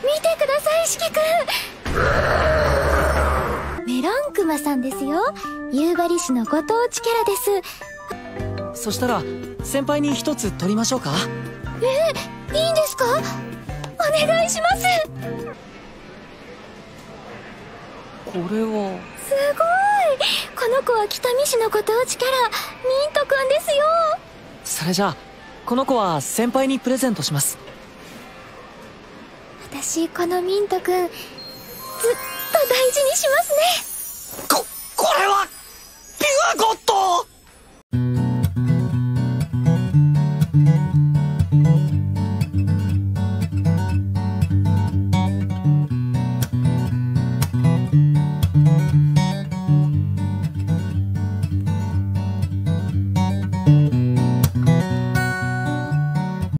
見てください、四季くん。メロンクマさんですよ。夕張市のご当地キャラです。 そしたら先輩に一つ取りましょうか。 いいんですか？お願いします。 これは。 すごい。この子は北見市のご当地キャラ、ミントくんですよ。 それじゃあこの子は先輩にプレゼントします。 私このミントくんずっと大事にしますね。